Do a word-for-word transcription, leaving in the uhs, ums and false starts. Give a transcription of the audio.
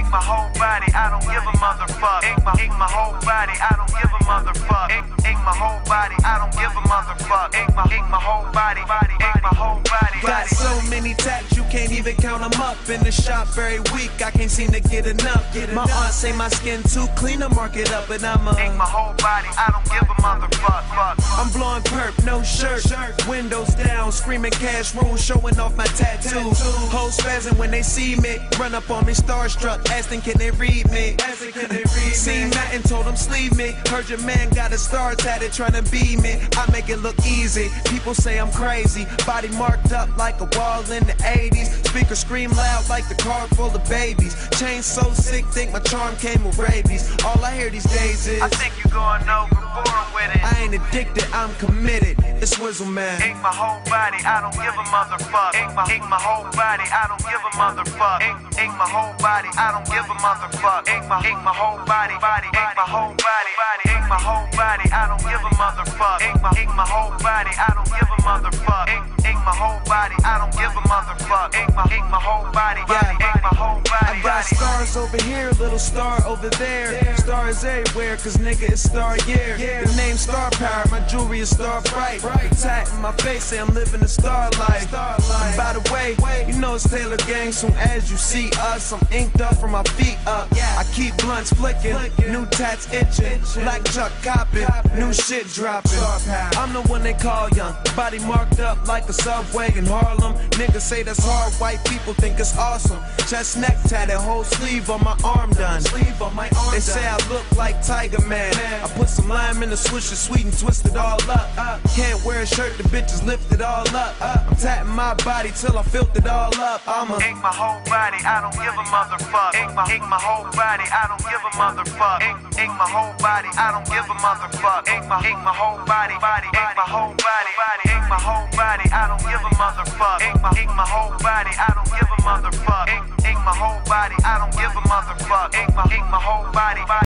Ink my whole body, I don't give a motherfuck. Ink my, ink my whole body, I don't give a motherfuck. Ink, ink my whole body, I don't give a motherfuck. Ink my, ink my whole body, body, ink my whole body. Got so many tats, you can't even count them up. In the shop very weak, I can't seem to get enough. Get my aunt say my skin too clean to mark it up, but I'm a ink my whole body, I don't give a motherfuck. Fuck. I'm blowing perp, no shirt, windows down, screaming cash rules, showing off my tattoos. Hoes spazzing when they see me, run up on me starstruck, asking can they read me. Seen nothing, told them sleeve me. Heard your man got a star tatted, trying to be me. I make it look easy. People say I'm crazy. Body marked up like a wall in the eighties. Speakers scream loud like the car full of babies. Chain so sick, think my charm came with rabies. All I hear these days is I think you going overboard with it. I ain't addicted, I'm committed. It's Swizzle Man. Ink my whole body, I don't give a motherfuck. Ink my, ink my whole body, I don't give a motherfuck. Ink, ink my whole body, I don't give a motherfuck. Ink my, ink my whole body, body, ink my whole body, body, ink my whole body, I don't give a motherfuck. Ink my, ink my whole body, I don't give a motherfuck. Ink, ink my whole body, I don't give a motherfuck. Ink my, ink my whole body, body, ink my whole body, I got body. stars over here, little star over there. Stars everywhere, cause nigga it's star year. The name Star Power, my jewelry is star bright. Tat in my face, say I'm living the star life. And by the way, you know it's Taylor Gang. Soon as you see us, I'm inked up from my feet up. I keep blunts flicking, new tats itching, black Chuck copping, new shit dropping. I'm the one they call young, body marked up like a subway in Harlem. Niggas say that's hard, white people think it's awesome. Chest neck tatted, whole sleeve on my arm done. They say I look like Tiger Man. I put some lime in the swisher, sweet and twist it all up. Can't wear a shirt, the bitches lift it all up. I'm tatting my body till I filled it all up. I'm a Ink my whole body, I don't give a motherfuck. Ink my, ink my whole body, I don't give a motherfuck. Ink, ink my whole body, I don't give a motherfuck. Ink my, ink my whole body, body, ink my whole body, body, ink my whole body, I don't give a motherfuck. Ink my, ink my whole body, I don't give a motherfuck. Ink, ink my whole body, I don't give a motherfuck. Ink my, ink my whole body, body.